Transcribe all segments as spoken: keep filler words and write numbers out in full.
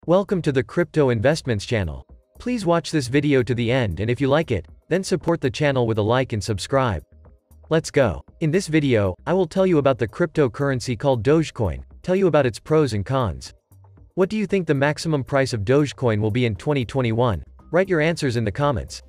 Welcome to the Crypto Investments channel. Please watch this video to the end, and if you like it, then support the channel with a like and subscribe. Let's go. In this video, I will tell you about the cryptocurrency called Dogecoin, tell you about its pros and cons. What do you think the maximum price of Dogecoin will be in twenty twenty-one? Write your answers in the comments.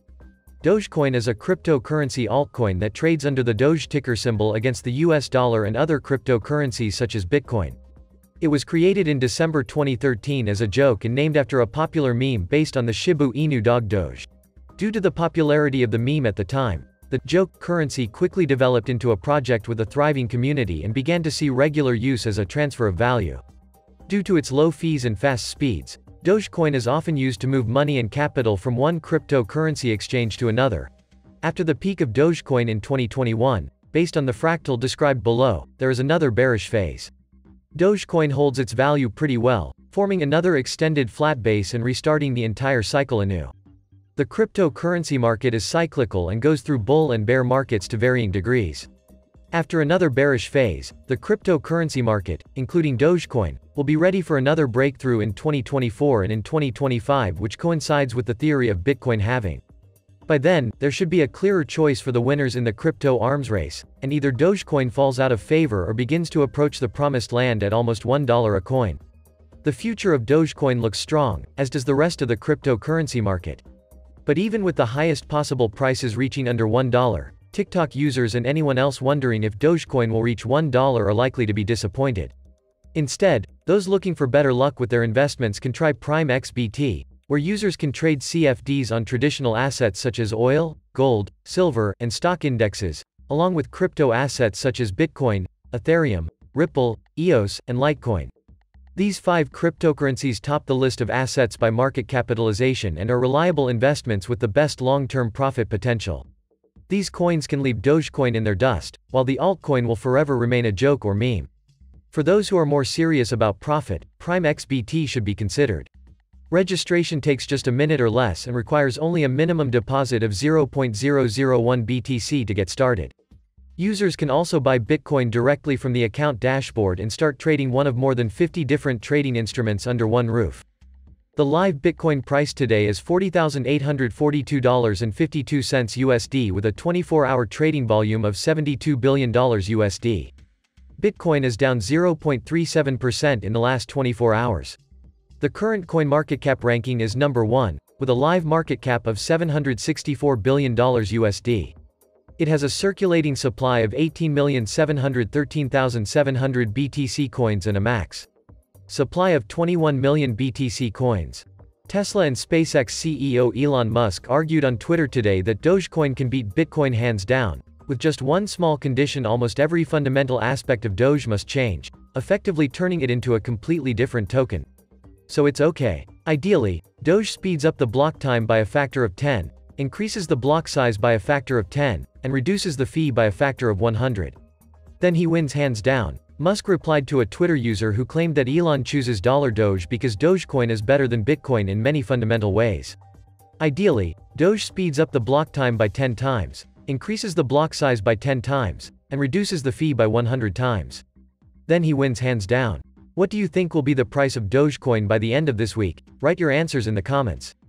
Dogecoin is a cryptocurrency altcoin that trades under the Doge ticker symbol against the U S dollar and other cryptocurrencies such as Bitcoin. It was created in December twenty thirteen as a joke and named after a popular meme based on the Shiba Inu dog Doge. Due to the popularity of the meme at the time, the joke currency quickly developed into a project with a thriving community and began to see regular use as a transfer of value. Due to its low fees and fast speeds, Dogecoin is often used to move money and capital from one cryptocurrency exchange to another. After the peak of Dogecoin in twenty twenty-one, based on the fractal described below, there is another bearish phase. Dogecoin holds its value pretty well, forming another extended flat base and restarting the entire cycle anew. The cryptocurrency market is cyclical and goes through bull and bear markets to varying degrees. After another bearish phase, the cryptocurrency market, including Dogecoin, will be ready for another breakthrough in twenty twenty-four and in twenty twenty-five, which coincides with the theory of Bitcoin halving. By then, there should be a clearer choice for the winners in the crypto arms race, and either Dogecoin falls out of favor or begins to approach the promised land at almost one dollar a coin. The future of Dogecoin looks strong, as does the rest of the cryptocurrency market. But even with the highest possible prices reaching under one dollar, TikTok users and anyone else wondering if Dogecoin will reach one dollar are likely to be disappointed. Instead, those looking for better luck with their investments can try Prime X B T, where users can trade C F Ds on traditional assets such as oil, gold, silver, and stock indexes, along with crypto assets such as Bitcoin, Ethereum, Ripple, E O S, and Litecoin. These five cryptocurrencies top the list of assets by market capitalization and are reliable investments with the best long-term profit potential. These coins can leave Dogecoin in their dust, while the altcoin will forever remain a joke or meme. For those who are more serious about profit, Prime X B T should be considered. Registration takes just a minute or less and requires only a minimum deposit of zero point zero zero one B T C to get started. Users can also buy Bitcoin directly from the account dashboard and start trading one of more than fifty different trading instruments under one roof. The live Bitcoin price today is forty thousand eight hundred forty-two dollars and fifty-two cents U S D with a twenty-four hour trading volume of seventy-two billion dollars U S D. Bitcoin is down zero point three seven percent in the last twenty-four hours. The current CoinMarketCap ranking is number one, with a live market cap of seven hundred sixty-four billion dollars U S D. It has a circulating supply of eighteen million seven hundred thirteen thousand seven hundred B T C coins and a max supply of twenty-one million B T C coins. Tesla and SpaceX C E O Elon Musk argued on Twitter today that Dogecoin can beat Bitcoin hands down, with just one small condition: almost every fundamental aspect of Doge must change, effectively turning it into a completely different token. So it's okay. Ideally, Doge speeds up the block time by a factor of ten, increases the block size by a factor of ten, and reduces the fee by a factor of one hundred. Then he wins hands down. Musk replied to a Twitter user who claimed that Elon chooses dollar Doge because Dogecoin is better than Bitcoin in many fundamental ways. Ideally, Doge speeds up the block time by ten times, increases the block size by ten times, and reduces the fee by one hundred times. Then he wins hands down. What do you think will be the price of Dogecoin by the end of this week? Write your answers in the comments.